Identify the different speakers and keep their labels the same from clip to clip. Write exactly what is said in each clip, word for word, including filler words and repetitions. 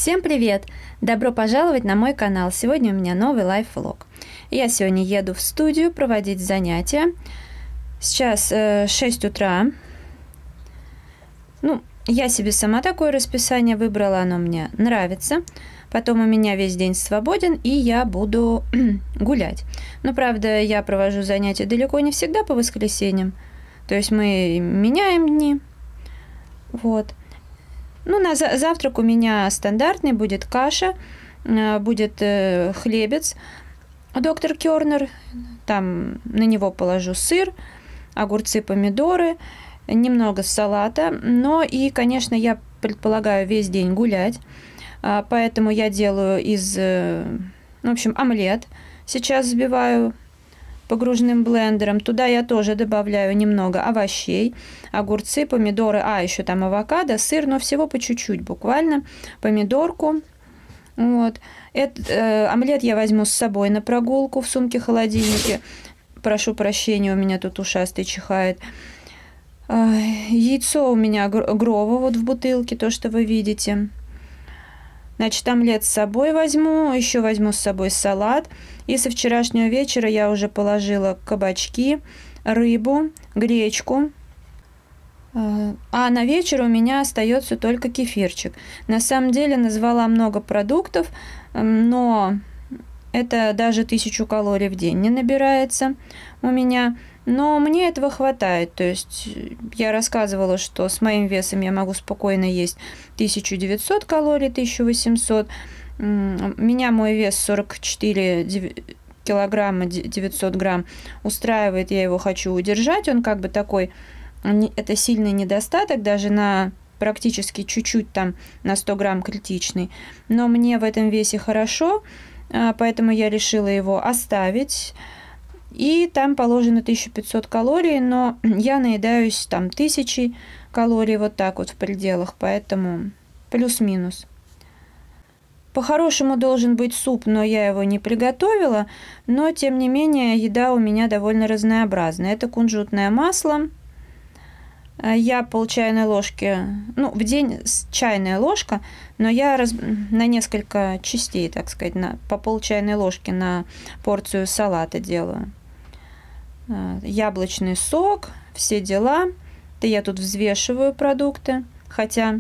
Speaker 1: Всем привет! Добро пожаловать на мой канал. Сегодня у меня новый лайф-влог. Я сегодня еду в студию проводить занятия. Сейчас э, шесть утра. Ну, я себе сама такое расписание выбрала, оно мне нравится. Потом у меня весь день свободен, и я буду гулять. Но, правда, я провожу занятия далеко не всегда по воскресеньям. То есть мы меняем дни. Вот. Ну, на завтрак у меня стандартный, будет каша, будет э, хлебец, доктор Кернер, там на него положу сыр, огурцы, помидоры, немного салата, но и, конечно, я предполагаю весь день гулять, поэтому я делаю из, в общем, омлет, сейчас взбиваю погружным блендером. Туда я тоже добавляю немного овощей, огурцы, помидоры, а еще там авокадо, сыр, но всего по чуть-чуть буквально, помидорку. Вот. Этот, э, омлет я возьму с собой на прогулку в сумке-холодильнике. Прошу прощения, у меня тут ушастый чихает. Э, яйцо у меня Грово вот в бутылке, то, что вы видите. Значит, омлет с собой возьму, еще возьму с собой салат. И со вчерашнего вечера я уже положила кабачки, рыбу, гречку. А на вечер у меня остается только кефирчик. На самом деле назвала много продуктов, но это даже тысячу калорий в день не набирается у меня. Но мне этого хватает. То есть я рассказывала, что с моим весом я могу спокойно есть тысячу девятьсот калорий, тысячу восемьсот. Меня мой вес сорок четыре килограмма, девятьсот грамм устраивает. Я его хочу удержать. Он как бы такой, это сильный недостаток, даже на практически чуть-чуть там на сто грамм критичный. Но мне в этом весе хорошо, поэтому я решила его оставить. И там положено тысяча пятьсот калорий, но я наедаюсь там тысячей калорий вот так вот в пределах, поэтому плюс-минус. По-хорошему должен быть суп, но я его не приготовила, но тем не менее еда у меня довольно разнообразная. Это кунжутное масло. Я пол чайной ложки, ну в день чайная ложка, но я раз, на несколько частей, так сказать, на, по пол чайной ложки на порцию салата делаю. Яблочный сок, все дела. Да я тут взвешиваю продукты, хотя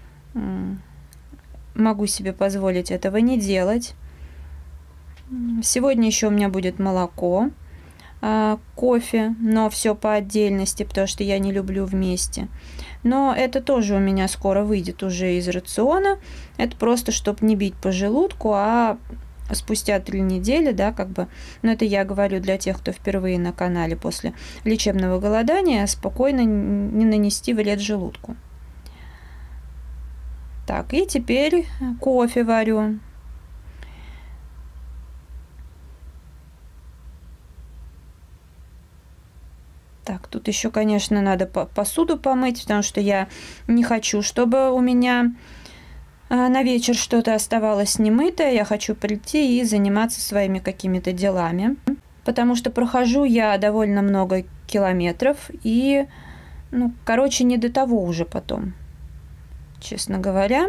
Speaker 1: могу себе позволить этого не делать. Сегодня еще у меня будет молоко, кофе, но все по отдельности, потому что я не люблю вместе. Но это тоже у меня скоро выйдет уже из рациона. Это просто, чтобы не бить по желудку, а спустя три недели, да, как бы, но это я говорю для тех, кто впервые на канале после лечебного голодания, спокойно не нанести вред желудку. Так, и теперь кофе варю. Так, тут еще, конечно, надо посуду помыть, потому что я не хочу, чтобы у меня на вечер что-то оставалось немытое. Я хочу прийти и заниматься своими какими-то делами. Потому что прохожу я довольно много километров. И, ну, короче, не до того уже потом, честно говоря.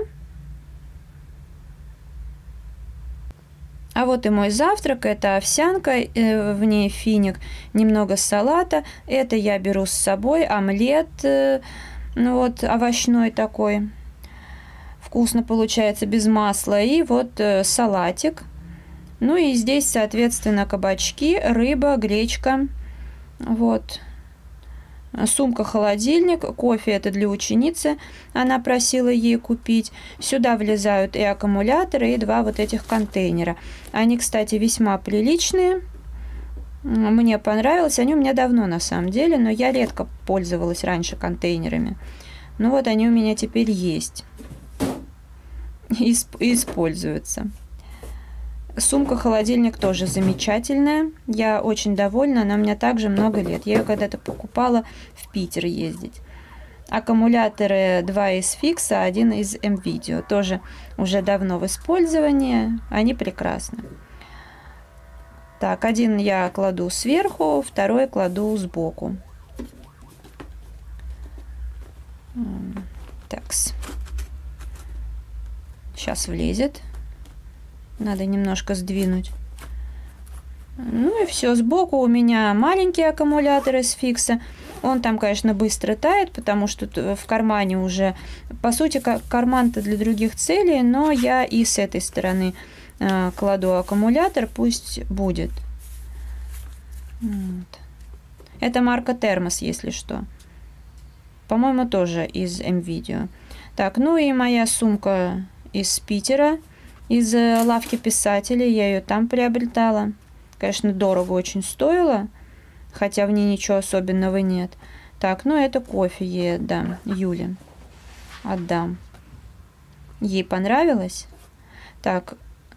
Speaker 1: А вот и мой завтрак. Это овсянка, в ней финик, немного салата. Это я беру с собой. Омлет, ну вот, овощной такой. Вкусно получается, без масла. И вот э, салатик. Ну и здесь, соответственно, кабачки, рыба, гречка. Вот. Сумка-холодильник. Кофе это для ученицы. Она просила ей купить. Сюда влезают и аккумуляторы, и два вот этих контейнера. Они, кстати, весьма приличные. Мне понравилось. Они у меня давно на самом деле, но я редко пользовалась раньше контейнерами. Ну вот они у меня теперь есть. Используется. Сумка-холодильник тоже замечательная. Я очень довольна. Она у меня также много лет. Я ее когда-то покупала в Питер ездить. Аккумуляторы два из Фикса, один из МВидео. Тоже уже давно в использовании. Они прекрасны. Так, один я кладу сверху, второй кладу сбоку. Такс. Сейчас влезет. Надо немножко сдвинуть. Ну и все. Сбоку у меня маленький аккумулятор из фикса. Он там, конечно, быстро тает, потому что в кармане уже... По сути, карман-то для других целей, но я и с этой стороны э, кладу аккумулятор, пусть будет. Вот. Это марка Термос, если что. По-моему, тоже из МВидео. Так, ну и моя сумка из Питера, из лавки писателей. Я ее там приобретала. Конечно, дорого очень стоило, хотя в ней ничего особенного нет. Так, ну это кофе ей отдам, Юле. Отдам. Ей понравилось. Так,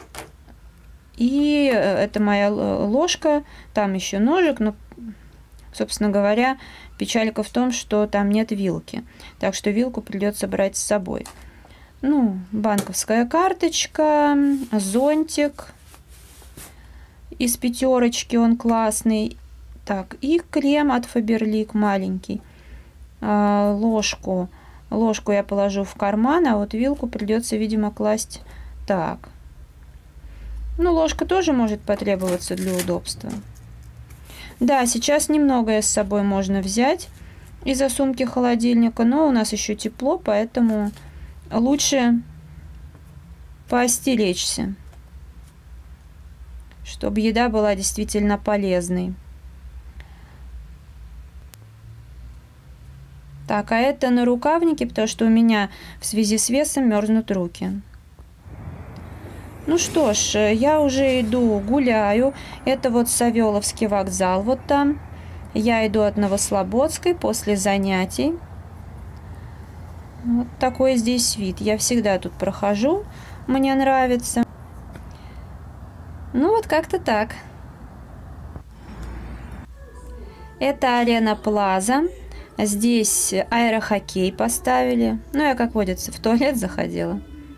Speaker 1: и это моя ложка. Там еще ножик, но, собственно говоря, печалька в том, что там нет вилки. Так что вилку придется брать с собой. Ну, банковская карточка, зонтик из пятерочки, он классный. Так, и крем от Faberlic маленький. А, ложку. Ложку я положу в карман, а вот вилку придется, видимо, класть так. Ну, ложка тоже может потребоваться для удобства. Да, сейчас немногое с собой можно взять из-за сумки холодильника, но у нас еще тепло, поэтому лучше поостеречься, чтобы еда была действительно полезной. Так, а это на рукавнике, потому что у меня в связи с весом мерзнут руки. Ну что ж, я уже иду, гуляю. Это вот Савеловский вокзал, вот там. Я иду от Новослободской после занятий. Вот такой здесь вид. Я всегда тут прохожу, мне нравится. Ну вот как-то так. Это Арена Плаза. Здесь аэрохоккей поставили. Ну, я, как водится, в туалет заходила.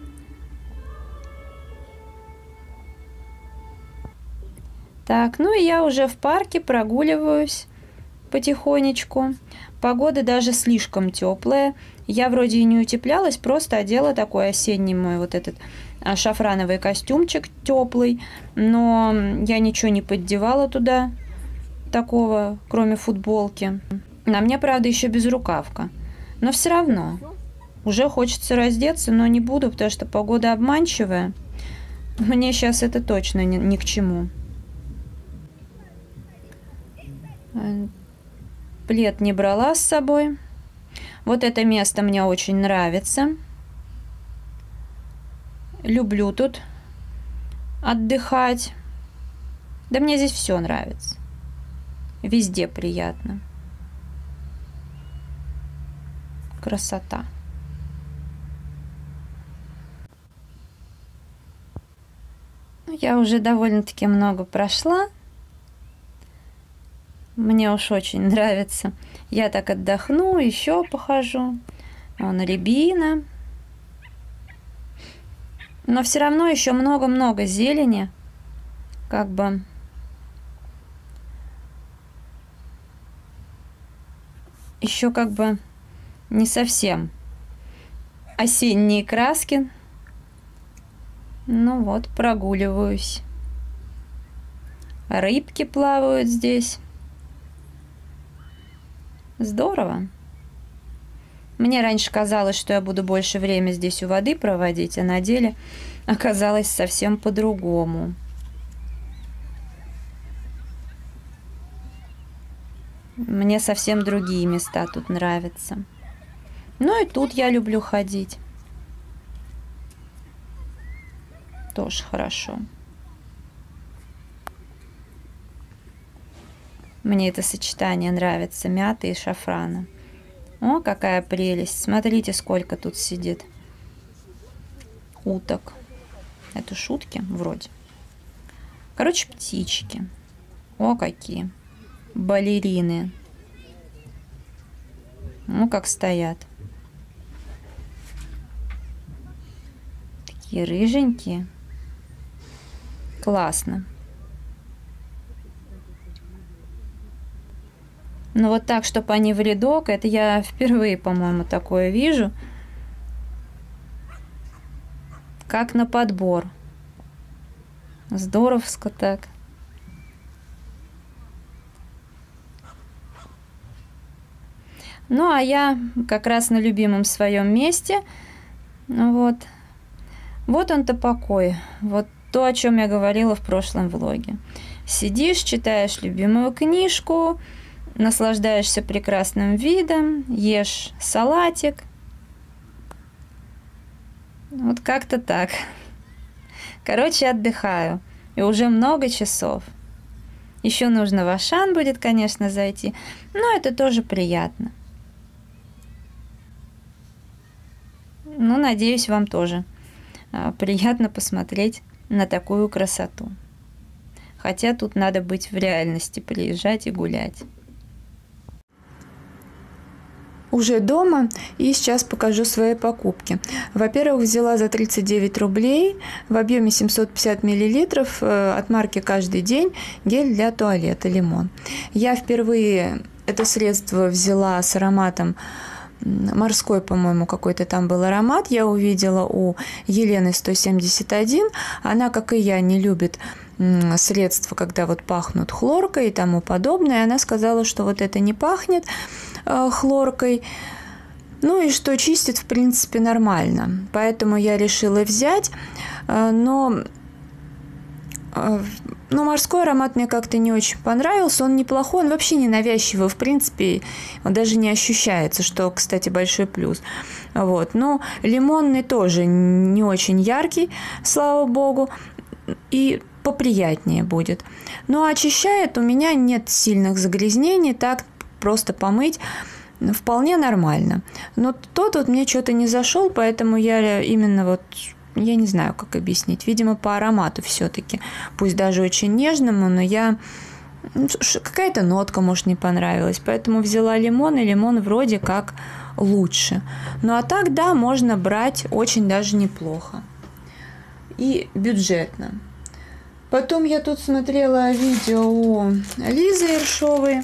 Speaker 1: Так, ну и я уже в парке прогуливаюсь потихонечку. Погода даже слишком теплая. Я вроде и не утеплялась, просто одела такой осенний мой вот этот шафрановый костюмчик теплый. Но я ничего не поддевала туда такого, кроме футболки. На мне, правда, еще безрукавка. Но все равно. Уже хочется раздеться, но не буду, потому что погода обманчивая. Мне сейчас это точно ни, ни к чему. Плед не брала с собой. Вот это место мне очень нравится. Люблю тут отдыхать. Да мне здесь все нравится. Везде приятно. Красота. Ну, я уже довольно-таки много прошла. Мне уж очень нравится. Я так отдохну, еще похожу. Вон рябина. Но все равно еще много-много зелени. Как бы... Еще как бы не совсем осенние краски. Ну вот, прогуливаюсь. Рыбки плавают здесь. Здорово. Мне раньше казалось, что я буду больше времени здесь у воды проводить, а на деле оказалось совсем по-другому. Мне совсем другие места тут нравятся. Ну и тут я люблю ходить. Тоже хорошо. Мне это сочетание нравится, мяты и шафрана. О, какая прелесть. Смотрите, сколько тут сидит уток. Это шутки вроде. Короче, птички. О, какие. Балерины. Ну, как стоят. Такие рыженькие. Классно. Ну, вот так, чтобы они в рядок, это я впервые, по-моему, такое вижу. как на подбор. Здоровско так. Ну, а я как раз на любимом своем месте. Вот. Вот он-то покой. Вот то, о чем я говорила в прошлом влоге. Сидишь, читаешь любимую книжку, наслаждаешься прекрасным видом, ешь салатик. Вот как-то так. Короче, отдыхаю. И уже много часов. Еще нужно в Ашан будет, конечно, зайти. Но это тоже приятно. Ну, надеюсь, вам тоже приятно посмотреть на такую красоту. Хотя тут надо быть в реальности, приезжать и гулять. Уже дома, и сейчас покажу свои покупки. Во-первых, взяла за тридцать девять рублей в объеме семьсот пятьдесят миллилитров от марки «Каждый день» гель для туалета «Лимон». Я впервые это средство взяла с ароматом морской, по-моему, какой-то там был аромат. Я увидела у Елены сто семьдесят один. Она, как и я, не любит средства, когда вот пахнут хлоркой и тому подобное. Она сказала, что вот это не пахнет э, хлоркой. Ну и что чистит, в принципе, нормально. Поэтому я решила взять. Э, но... Но морской аромат мне как-то не очень понравился. Он неплохой, он вообще не навязчивый. В принципе, он даже не ощущается, что, кстати, большой плюс. Вот. Но лимонный тоже не очень яркий, слава богу, и поприятнее будет. Но очищает, у меня нет сильных загрязнений, так просто помыть вполне нормально. Но тот вот мне что-то не зашел, поэтому я именно вот... Я не знаю, как объяснить. Видимо, по аромату все-таки. Пусть даже очень нежному, но я... Какая-то нотка, может, не понравилась. Поэтому взяла лимон, и лимон вроде как лучше. Ну, а так, да, можно брать очень даже неплохо. И бюджетно. Потом я тут смотрела видео у Лизы Ершовой.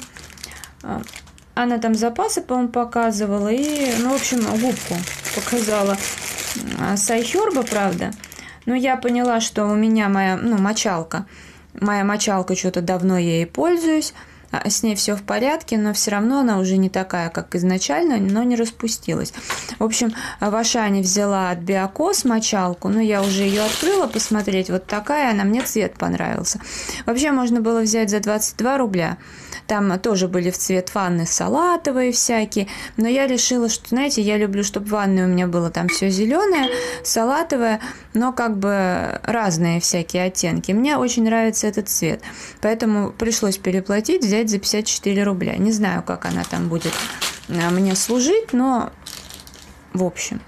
Speaker 1: Она там запасы, по-моему, показывала. И, ну, в общем, губку показала. Сайхерба, правда, но я поняла, что у меня моя, ну, мочалка, моя мочалка, что-то давно я ей пользуюсь, с ней все в порядке, но все равно она уже не такая, как изначально, но не распустилась. В общем, в Ашане взяла от Биокос мочалку, но я уже ее открыла посмотреть, вот такая, она, мне цвет понравился. Вообще можно было взять за двадцать два рубля. Там тоже были в цвет ванны салатовые всякие, но я решила, что, знаете, я люблю, чтобы в ванной у меня было там все зеленое, салатовое, но как бы разные всякие оттенки. Мне очень нравится этот цвет, поэтому пришлось переплатить, взять за пятьдесят четыре рубля. Не знаю, как она там будет мне служить, но в общем...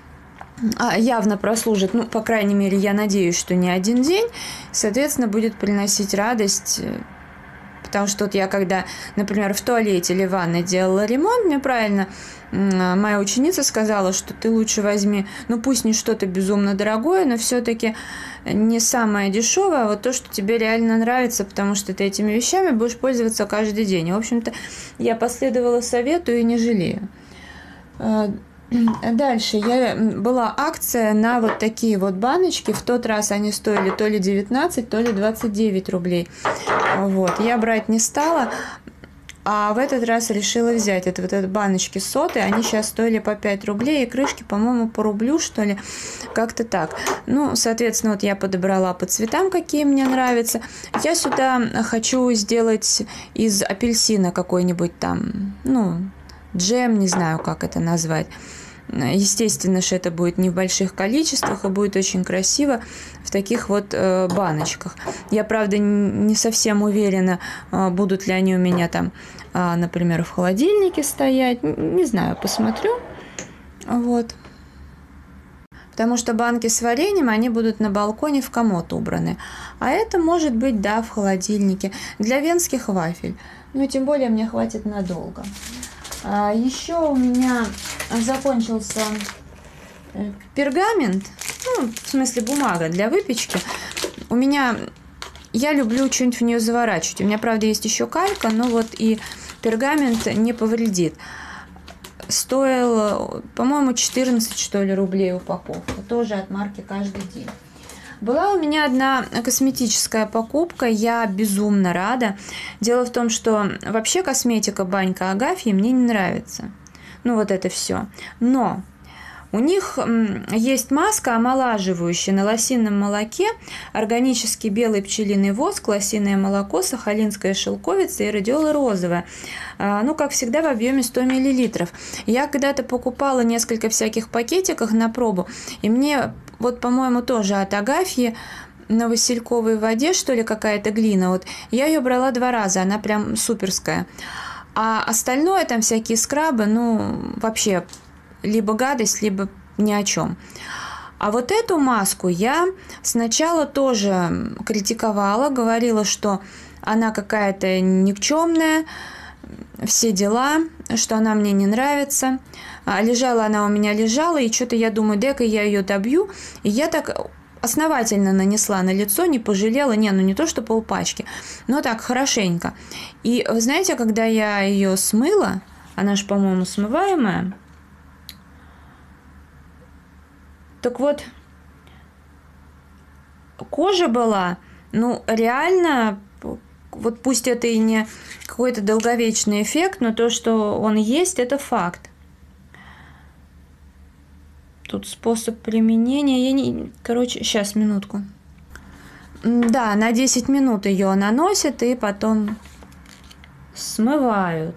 Speaker 1: явно прослужит, ну, по крайней мере, я надеюсь, что не один день, соответственно, будет приносить радость. Потому что вот я когда, например, в туалете или в ванной делала ремонт, мне правильно моя ученица сказала, что ты лучше возьми, ну пусть не что-то безумно дорогое, но все-таки не самое дешевое, а вот то, что тебе реально нравится, потому что ты этими вещами будешь пользоваться каждый день. И, в общем-то, я последовала совету и не жалею. Дальше я, была акция на вот такие вот баночки. В тот раз они стоили то ли девятнадцать, то ли двадцать девять рублей. Вот. Я брать не стала, а в этот раз решила взять. Это вот эти баночки соты. Они сейчас стоили по пять рублей. И крышки, по-моему, по рублю, что ли. Как-то так. Ну, соответственно, вот я подобрала по цветам, какие мне нравятся. Я сюда хочу сделать из апельсина какой-нибудь там, ну, джем, не знаю, как это назвать. Естественно, что это будет не в больших количествах, и будет очень красиво в таких вот э, баночках. Я, правда, не совсем уверена, э, будут ли они у меня там, э, например, в холодильнике стоять. Не знаю, посмотрю. Вот. Потому что банки с вареньем, они будут на балконе в комод убраны. А это может быть, да, в холодильнике. Для венских вафель. Ну, тем более, мне хватит надолго. А еще у меня закончился пергамент, ну, в смысле бумага для выпечки. У меня, я люблю что-нибудь в нее заворачивать. У меня, правда, есть еще калька, но вот и пергамент не повредит. стоил, по-моему, четырнадцать, что ли, рублей упаковка. Тоже от марки «Каждый день». Была у меня одна косметическая покупка, я безумно рада. Дело в том, что вообще косметика Банька Агафьи мне не нравится. Ну, вот это все. Но у них есть маска омолаживающая на лосином молоке, органический белый пчелиный воск, лосиное молоко, сахалинская шелковица и радиола розовая. Ну, как всегда, в объеме сто миллилитров. Я когда-то покупала несколько всяких пакетиков на пробу, и мне, вот, по-моему, тоже от Агафьи, на васильковой воде, что ли, какая-то глина. Вот я ее брала два раза, она прям суперская. А остальное, там всякие скрабы, ну, вообще, либо гадость, либо ни о чем. А вот эту маску я сначала тоже критиковала, говорила, что она какая-то никчемная, все дела, что она мне не нравится. Лежала она у меня, лежала, и что-то я думаю, дай-ка я ее добью. И я так основательно нанесла на лицо, не пожалела, не, ну не то, что полпачки, но так, хорошенько. И вы знаете, когда я ее смыла, она же, по-моему, смываемая, так вот, кожа была, ну, реально, вот пусть это и не какой-то долговечный эффект, но то, что он есть, это факт. Тут способ применения, я не... Короче, сейчас, минутку. Да, на десять минут ее наносят и потом смывают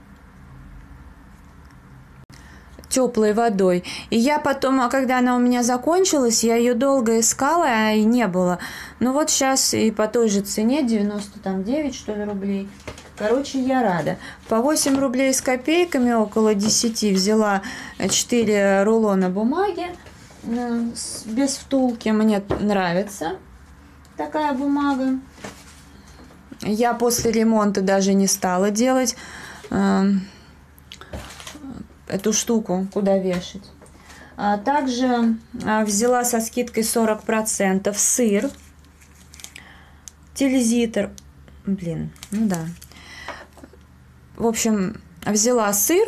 Speaker 1: теплой водой. И я потом, а когда она у меня закончилась, я ее долго искала, а и не было. Ну вот сейчас и по той же цене, девяносто девять, что ли, рублей. Короче, я рада. По восемь рублей с копейками, около десяти, взяла четыре рулона бумаги без втулки. Мне нравится такая бумага. Я после ремонта даже не стала делать эту штуку, куда вешать. А также взяла со скидкой сорок процентов сыр, тильзитер, блин, ну да. В общем, взяла сыр.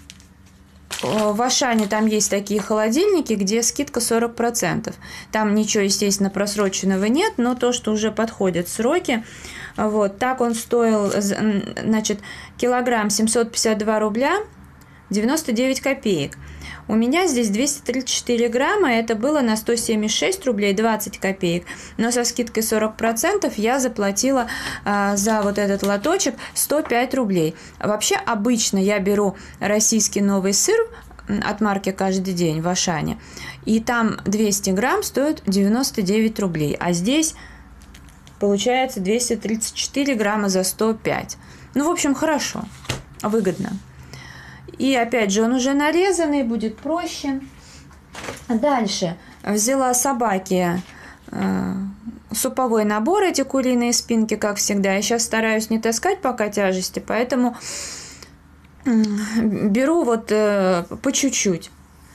Speaker 1: В Ашане там есть такие холодильники, где скидка сорок процентов. Там ничего, естественно, просроченного нет, но то, что уже подходят сроки. Вот, так он стоил, значит, килограмм семьсот пятьдесят два рубля девяносто девять копеек. У меня здесь двести тридцать четыре грамма, это было на сто семьдесят шесть рублей двадцать копеек. Но со скидкой сорок процентов я заплатила а, за вот этот лоточек сто пять рублей. Вообще обычно я беру российский новый сыр от марки «Каждый день» в Ашане, и там двести грамм стоит девяносто девять рублей, а здесь получается двести тридцать четыре грамма за сто пять. Ну, в общем, хорошо, выгодно. И опять же, он уже нарезанный, будет проще. Дальше взяла собаке э, суповой набор, эти куриные спинки, как всегда. Я сейчас стараюсь не таскать пока тяжести, поэтому э, беру вот э, по чуть-чуть.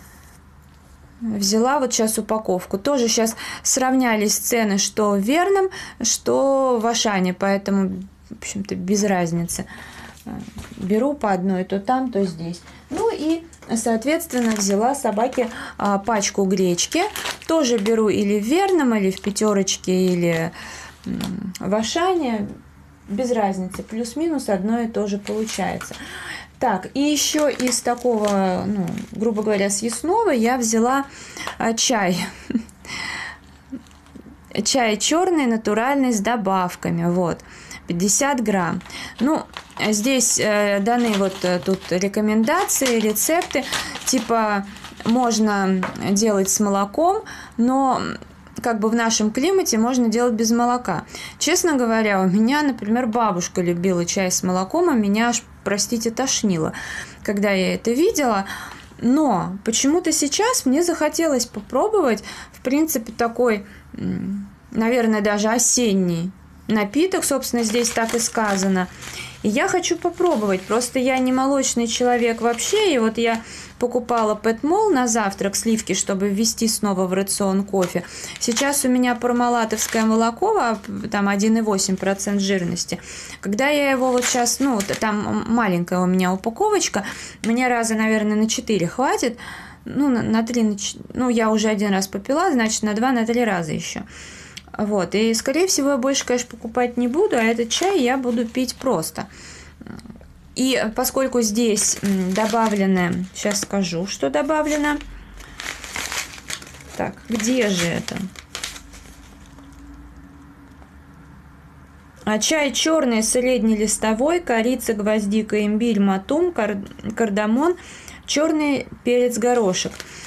Speaker 1: Взяла вот сейчас упаковку. Тоже сейчас сравнялись цены, что в Верном, что в Ашане, поэтому, в общем-то, без разницы. Беру по одной, то там, то здесь. Ну и, соответственно, взяла собаке а, пачку гречки. Тоже беру или в Верном, или в Пятерочке, или м, в Ашане. Без разницы. Плюс-минус одно и то же получается. Так, и еще из такого, ну, грубо говоря, съестного я взяла а, чай. Чай черный, натуральный, с добавками. Вот. пятьдесят грамм. Ну, здесь э, даны вот э, тут рекомендации, рецепты. Типа можно делать с молоком, но как бы в нашем климате можно делать без молока. Честно говоря, у меня, например, бабушка любила чай с молоком, а меня аж, простите, тошнило, когда я это видела. Но почему-то сейчас мне захотелось попробовать, в принципе, такой, наверное, даже осенний напиток, собственно, здесь так и сказано. И я хочу попробовать. Просто я не молочный человек вообще, и вот я покупала Петмол на завтрак, сливки, чтобы ввести снова в рацион кофе. Сейчас у меня пармалатовское молоко, там один и восемь процента жирности. Когда я его вот сейчас, ну, там маленькая у меня упаковочка, мне раза, наверное, на четыре хватит. Ну, на три, ну, я уже один раз попила, значит, на два, на три раза еще. Вот, и, скорее всего, я больше, конечно, покупать не буду, а этот чай я буду пить просто. И поскольку здесь добавлено, сейчас скажу, что добавлено. Так, где же это? А чай черный, среднелистовой, корица, гвоздика, имбирь, матум, кар кардамон, черный перец, горошек.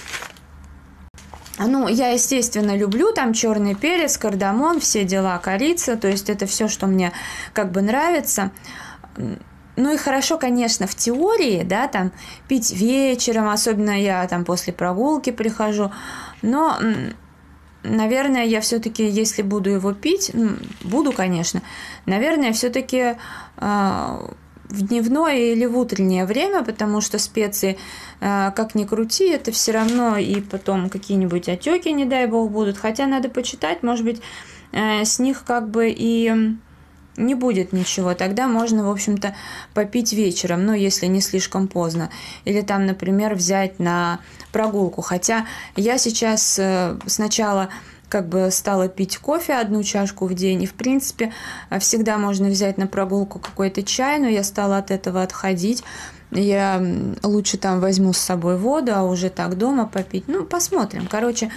Speaker 1: Ну, я, естественно, люблю там черный перец, кардамон, все дела, корица, то есть это все, что мне как бы нравится. Ну и хорошо, конечно, в теории, да, там пить вечером, особенно я там после прогулки прихожу, но, наверное, я все-таки, если буду его пить, буду, конечно, наверное, все-таки в дневное или в утреннее время, потому что специи, как ни крути, это все равно и потом какие-нибудь отеки, не дай бог, будут. Хотя надо почитать, может быть, с них как бы и не будет ничего. Тогда можно, в общем-то, попить вечером, ну, если не слишком поздно. Или там, например, взять на прогулку. Хотя я сейчас сначала как бы стала пить кофе одну чашку в день, и, в принципе, всегда можно взять на прогулку какой-то чай, но я стала от этого отходить. Я лучше там возьму с собой воду, а уже так дома попить. Ну, посмотрим. Короче,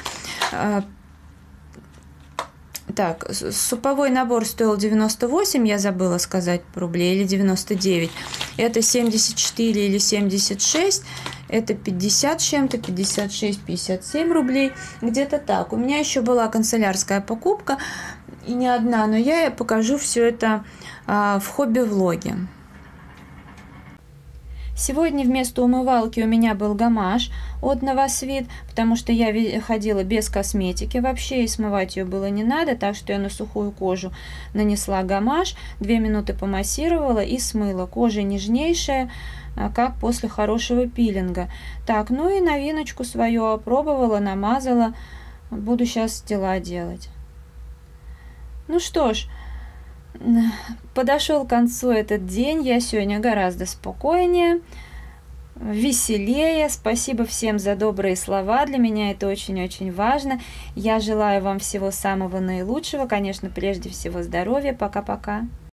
Speaker 1: так, суповой набор стоил девяносто восемь, я забыла сказать, рублей, или девяносто девять. Это семьдесят четыре или семьдесят шесть. Это пятьдесят с чем-то, пятьдесят шесть, пятьдесят семь рублей, где-то так. У меня еще была канцелярская покупка, и не одна, но я покажу все это а, в хобби-влоге. Сегодня вместо умывалки у меня был гамаш от Новосвит, потому что я ходила без косметики вообще, и смывать ее было не надо, так что я на сухую кожу нанесла гамаш, две минуты помассировала и смыла. Кожа нежнейшая, как после хорошего пилинга. Так, ну и новиночку свою опробовала, намазала. Буду сейчас дела делать. Ну что ж, подошел к концу этот день. Я сегодня гораздо спокойнее, веселее. Спасибо всем за добрые слова. Для меня это очень-очень важно. Я желаю вам всего самого наилучшего. Конечно, прежде всего здоровья. Пока-пока.